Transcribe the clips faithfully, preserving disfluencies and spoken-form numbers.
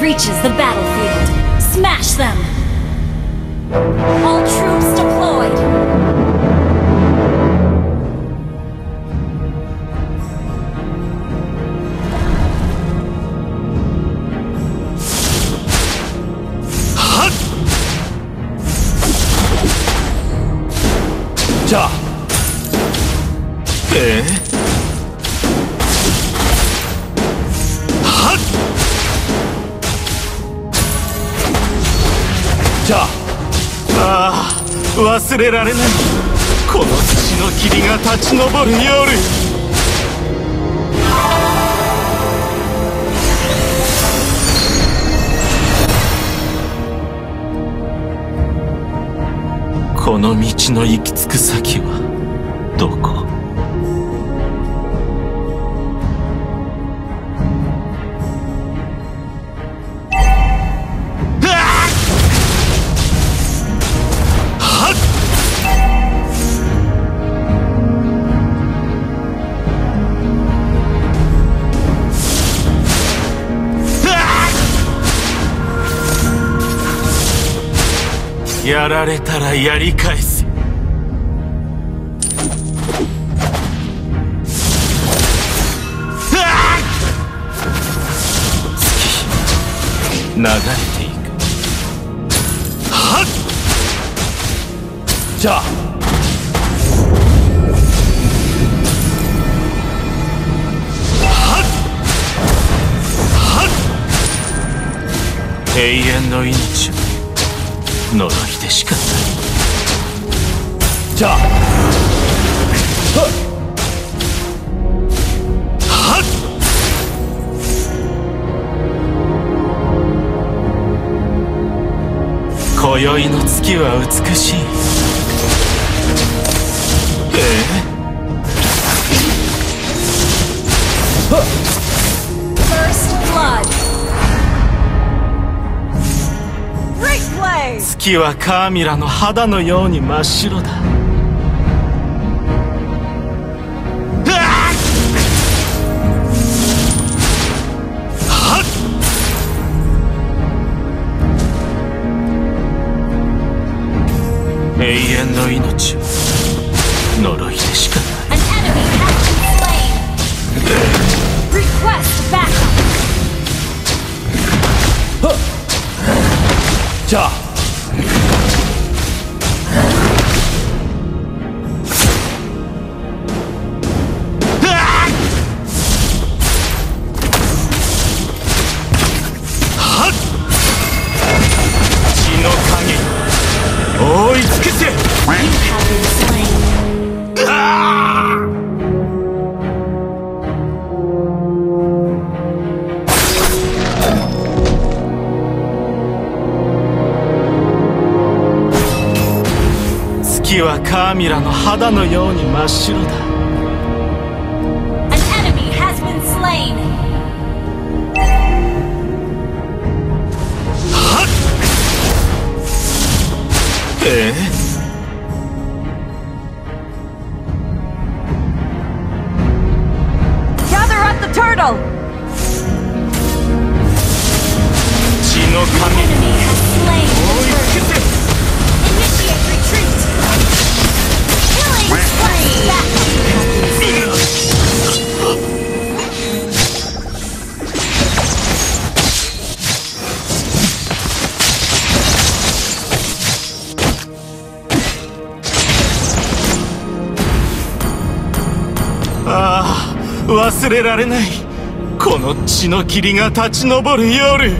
reaches the battlefield, smash them! All troops deployed! Ha! じゃあ、えー ああ、忘れられない。この土の霧が立ち上る夜。この道の行き着く先はどこ？やられたらやり返せ。月流れていく。はっ！じゃあはっはっ！永遠の命を呪いでしかない。じゃあ、はっはっ！今宵の月は美しい。ええ？はっ！ First blood! 月はカーミラの肌のように真っ白だ。永遠の命は呪いでしかない。じゃあ追いつけて。月はカーミラの肌のように真っ白だ。 An enemy has been slain. はっ！ええ？ Gather up the turtle. 血の神。 Enemy has slain. 追いつけて。 Initiate retreat. Killing spree. Back. ああ、忘れられない。この血の霧が立ち上る夜。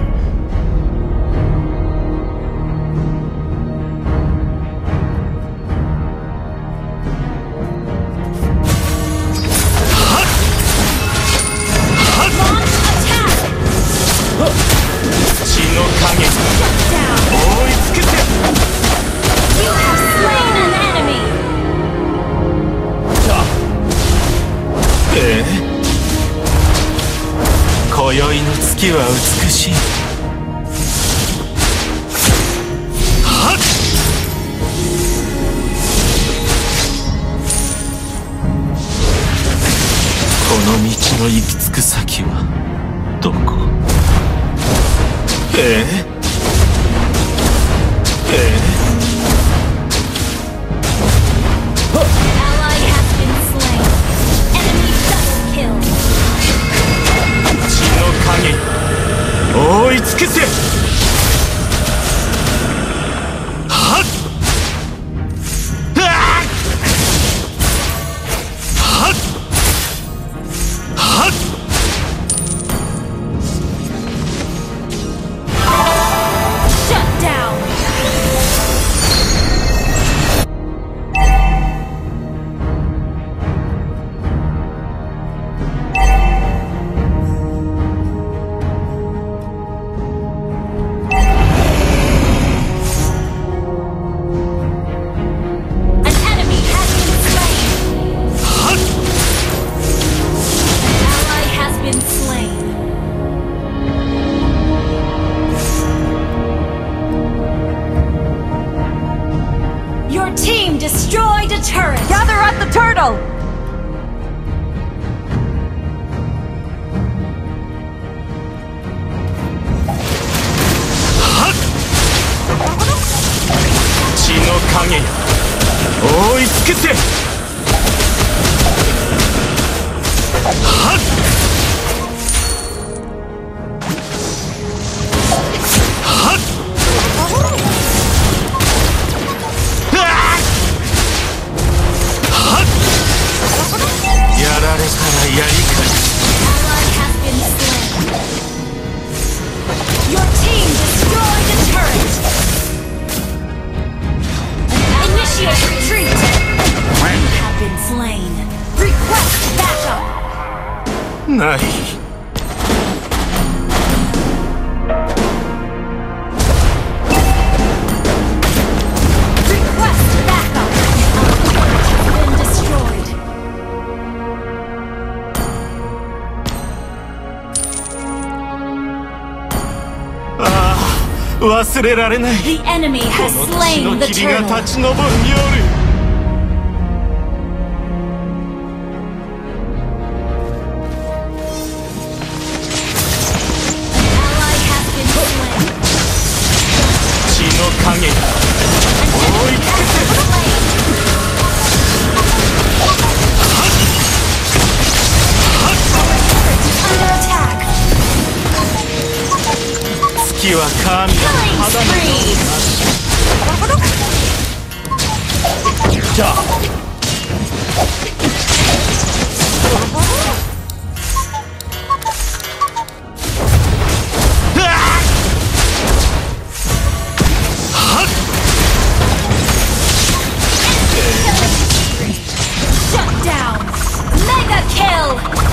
今宵の月は美しい。はっ！この道の行き着く先はどこ？ えええ Ally has been slain. Enemy double kill. 血の影覆い尽くせ。はっはっはっはっ Shut down. An enemy has been slain. はっ An ally has been slain. Your team destroyed a turret. Gather at the turtle. はっ血の影覆い尽くせ。はっはっはっやられたらやり返す。 Ally has been slain. Your team destroyed a turret. Initiate retreat. You have been slain. Request backup. ない。 Request backup. Our turret has been destroyed. ああ忘れられない。 The enemy こ has の血 slain の the 霧が turtle. 立ち上る夜。 Ally has been slain. 血の影 An enemy has been slain. Under attack. 月は神の Killing 肌の spree. じゃあ Shut down. Mega kill.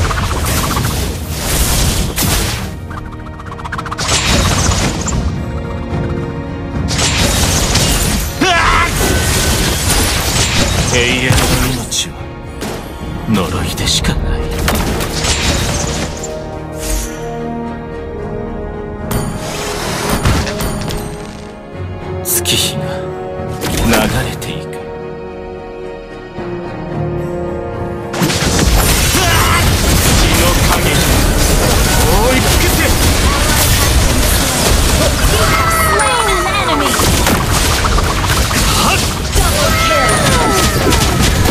「永遠の命は呪いでしかない」「月日が流れていく」「血の影覆い尽くせ」 Slain an enemy. はっ Double kill.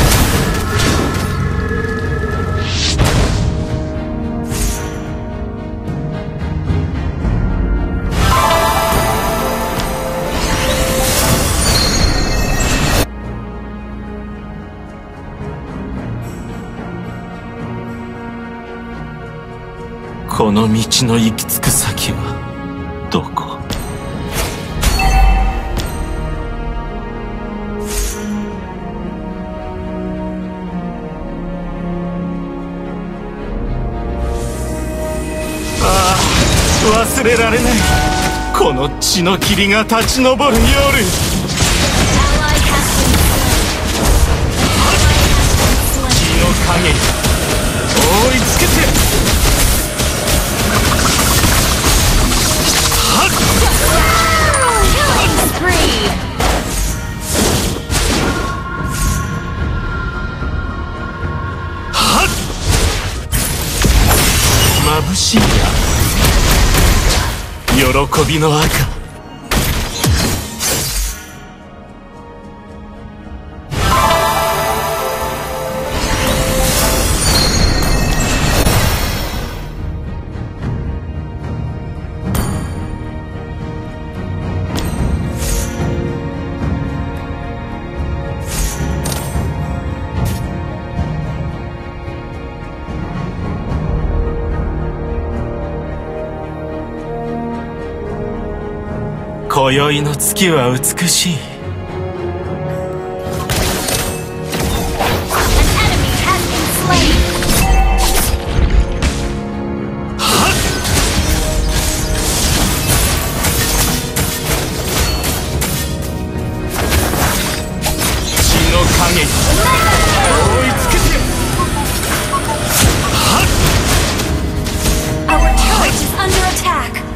「この道の行き着く先はどこ」 ああ忘れられない。この血の霧が立ち上る夜。 Ally has been slain. 血の影覆い尽くせ。はっ Killing spree. はっ眩しいや夜喜びの赤。今宵の月は美しい。血の影に追いつけて。 Our turret is under attack.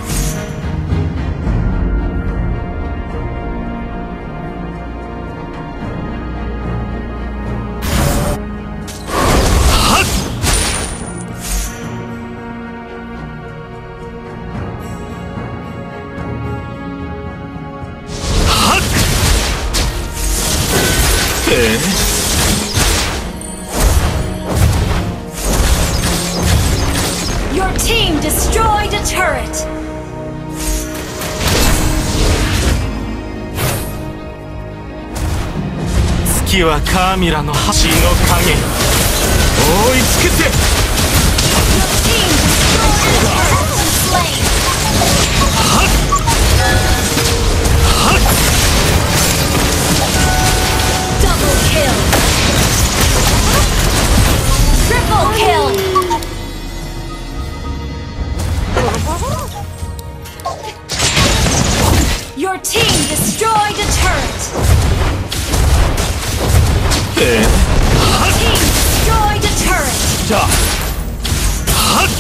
Your team destroyed a turret! 月はカーミラの橋の影に追いつけて。 Your team destroyed a turret and slain! Double kill! Triple kill! Your team destroyed a turret! Eh? Your team destroyed a turret! Da. Hut.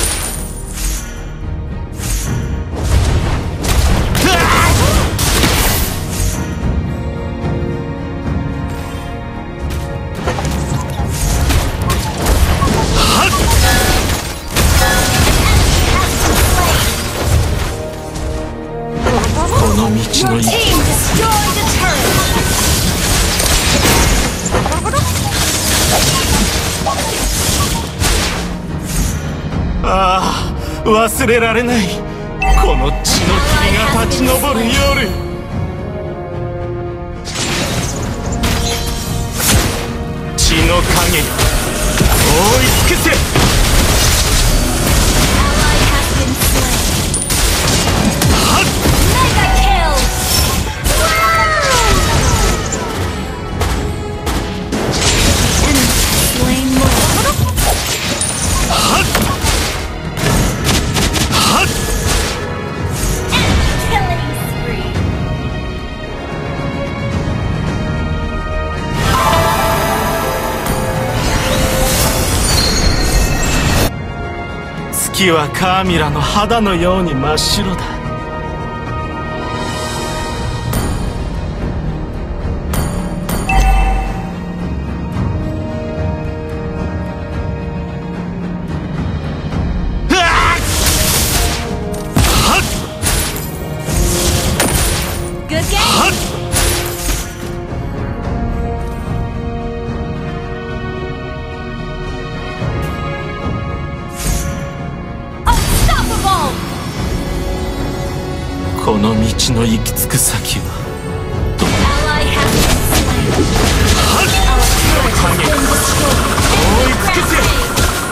Your team destroyed a turret! ああ、忘れられない。この血の霧が立ち上る夜。血の影に追いつけて。月はカーミラの肌のように真っ白だ。 Good game! Unstoppable! この道の行き着く先はどこ？ Ally has been slain. Our turret has been destroyed. 追いつけて。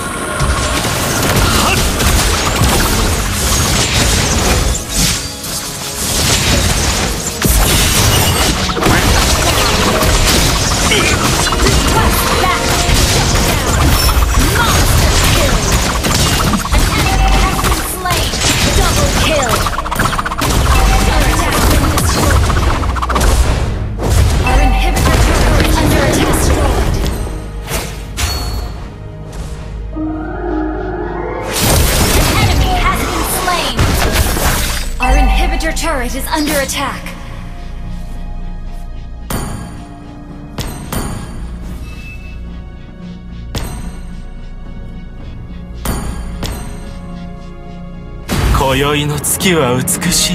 Your turret is under attack. 今宵の月は美しい。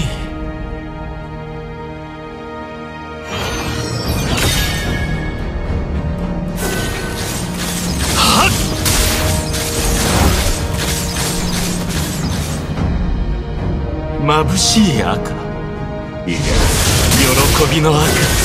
はっ！眩しい赤。いや、喜びの赤。